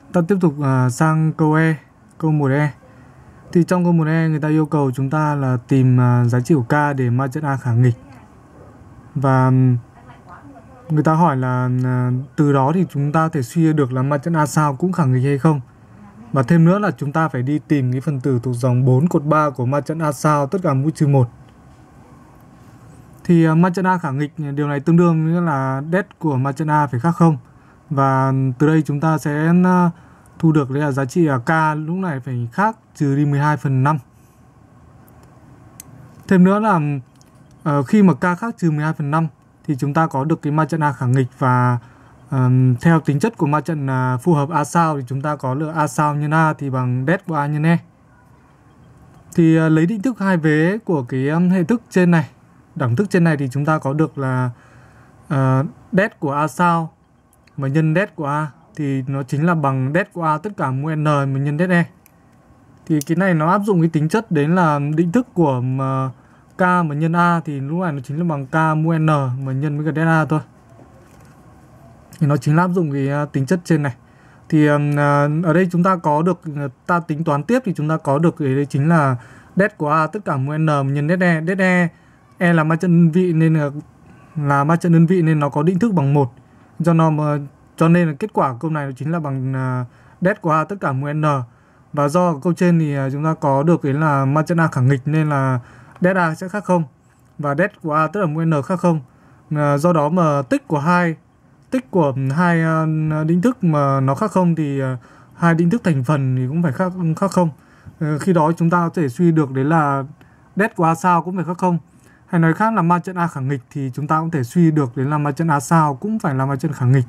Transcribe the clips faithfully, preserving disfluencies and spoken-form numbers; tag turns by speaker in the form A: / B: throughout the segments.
A: Ta tiếp tục uh, sang câu E, câu một E. Thì trong câu một E người ta yêu cầu chúng ta là tìm uh, giá trị của K để ma trận A khả nghịch. Và người ta hỏi là uh, từ đó thì chúng ta thể suy được là ma trận A sao cũng khả nghịch hay không. Và thêm nữa là chúng ta phải đi tìm cái phần tử thuộc dòng bốn cột ba của ma trận A sao tất cả mũ trừ một. Thì uh, ma trận A khả nghịch, điều này tương đương nghĩa là det của ma trận A phải khác không. Và từ đây chúng ta sẽ uh, thu được đấy là giá trị K lúc này phải khác trừ đi mười hai phần năm. Thêm nữa là uh, khi mà K khác trừ mười hai phần năm thì chúng ta có được cái ma trận A khả nghịch, và uh, theo tính chất của ma trận uh, phù hợp A sao thì chúng ta có được A sao nhân A thì bằng det của A nhân E. Thì uh, lấy định thức hai vế của cái um, hệ thức trên này, đẳng thức trên này thì chúng ta có được là uh, det của A sao mà nhân det của A thì nó chính là bằng det của A tất cả mũ n mà nhân det E. Thì cái này nó áp dụng cái tính chất đến là định thức của mà K mà nhân A thì lúc này nó chính là bằng K mũ n mà nhân với cả det A thôi. Thì nó chính là áp dụng cái tính chất trên này. Thì ở đây chúng ta có được, ta tính toán tiếp thì chúng ta có được cái đấy chính là det của A tất cả mũ n mà nhân det E. Det E, E là ma trận đơn vị nên là, là ma trận đơn vị nên nó có định thức bằng một. Do nó mà cho nên là kết quả câu này chính là bằng uh, det của A tất cả mũ n. Và do câu trên thì uh, chúng ta có được cái là ma trận A khả nghịch nên là det A sẽ khác không và det của A tất cả mũ n khác không. Uh, do đó mà tích của hai tích của hai uh, định thức mà nó khác không thì uh, hai định thức thành phần thì cũng phải khác khác không. Uh, khi đó chúng ta có thể suy được đấy là det của A sao cũng phải khác không. Hay nói khác là ma trận A khả nghịch thì chúng ta cũng thể suy được đấy là ma trận A sao cũng phải là ma trận khả nghịch.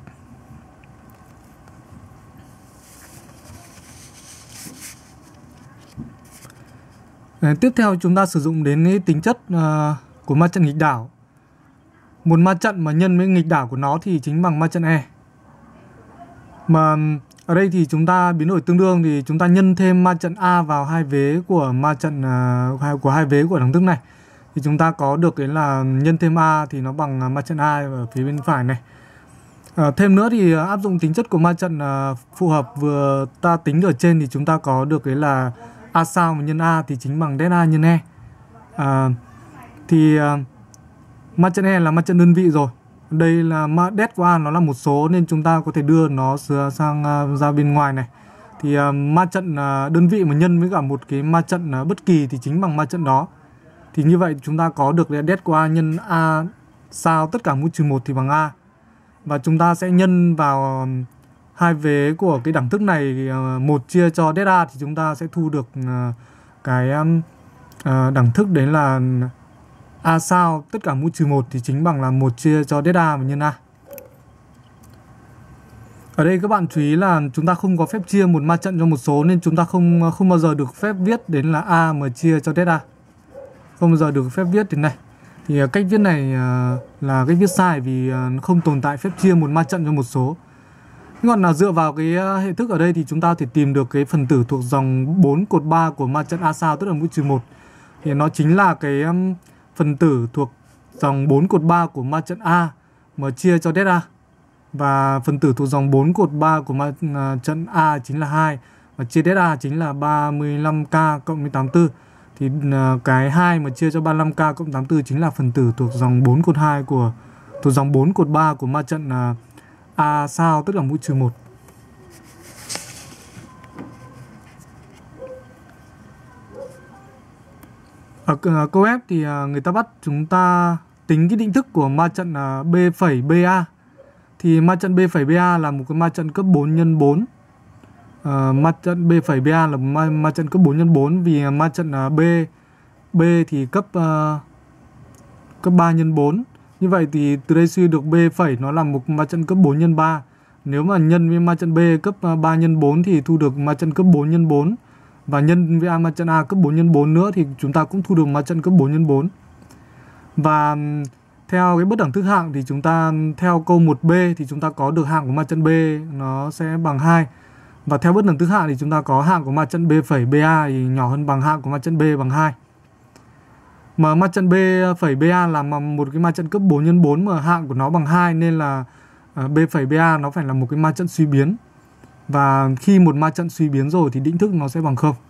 A: Đấy, tiếp theo chúng ta sử dụng đến cái tính chất uh, của ma trận nghịch đảo. Một ma trận mà nhân với nghịch đảo của nó thì chính bằng ma trận E. Mà ở đây thì chúng ta biến đổi tương đương thì chúng ta nhân thêm ma trận A vào hai vế của ma trận uh, của hai vế của đẳng thức này. Thì chúng ta có được cái là nhân thêm A thì nó bằng ma trận A ở phía bên phải này. À, thêm nữa thì áp dụng tính chất của ma trận uh, phù hợp vừa ta tính ở trên thì chúng ta có được cái là A sao mà nhân A thì chính bằng det A nhân E. À, thì uh, ma trận E là ma trận đơn vị rồi. Đây là ma det của A nó là một số nên chúng ta có thể đưa nó sang uh, ra bên ngoài này. Thì uh, ma trận uh, đơn vị mà nhân với cả một cái ma trận uh, bất kỳ thì chính bằng ma trận đó. Thì như vậy chúng ta có được là det của A nhân A sao tất cả mũ trừ một thì bằng A. Và chúng ta sẽ nhân vào hai vế của cái đẳng thức này, một chia cho det A thì chúng ta sẽ thu được cái đẳng thức đấy là A sao tất cả mũ trừ một thì chính bằng là một chia cho det A và nhân A. Ở đây các bạn chú ý là chúng ta không có phép chia một ma trận cho một số nên chúng ta không không bao giờ được phép viết đến là A mà chia cho det A. Không bao giờ được phép viết đến này. Thì cách viết này là cách viết sai vì không tồn tại phép chia một ma trận cho một số. Còn là dựa vào cái hệ thức ở đây thì chúng ta có thể tìm được cái phần tử thuộc dòng bốn cột ba của ma trận A sao tức là mũ trừ một. Thì nó chính là cái phần tử thuộc dòng bốn cột ba của ma trận A mà chia cho det A. Và phần tử thuộc dòng bốn cột ba của ma trận A chính là hai và chia det A chính là ba mươi lăm K cộng với tám mươi tư. Thì cái hai mà chia cho ba mươi lăm K cộng tám mươi tư chính là phần tử thuộc dòng bốn cột hai của thuộc dòng bốn cột ba của ma trận A sao tức là mũ trừ một. Ở câu F thì người ta bắt chúng ta tính cái định thức của ma trận B phẩy ba. Thì ma trận B phẩy ba là một cái ma trận cấp bốn nhân bốn. Uh, ma trận B phẩy ba là ma, ma trận cấp bốn nhân bốn vì ma trận uh, B B thì cấp uh, cấp ba nhân bốn. Như vậy thì từ đây suy được B phẩy nó là một ma trận cấp bốn nhân ba. Nếu mà nhân với ma trận B cấp uh, ba nhân bốn thì thu được ma trận cấp bốn nhân bốn. Và nhân với ma trận A cấp bốn nhân bốn nữa thì chúng ta cũng thu được ma trận cấp bốn nhân bốn. Và um, theo cái bất đẳng thức hạng thì chúng ta theo câu một B thì chúng ta có được hạng của ma trận B nó sẽ bằng hai. Và theo bất đẳng thức hạng thì chúng ta có hạng của ma trận B phẩy ba thì nhỏ hơn bằng hạng của ma trận B bằng hai. Mà ma trận B phẩy ba là một cái ma trận cấp bốn nhân bốn mà hạng của nó bằng hai nên là B phẩy ba nó phải là một cái ma trận suy biến. Và khi một ma trận suy biến rồi thì định thức nó sẽ bằng không.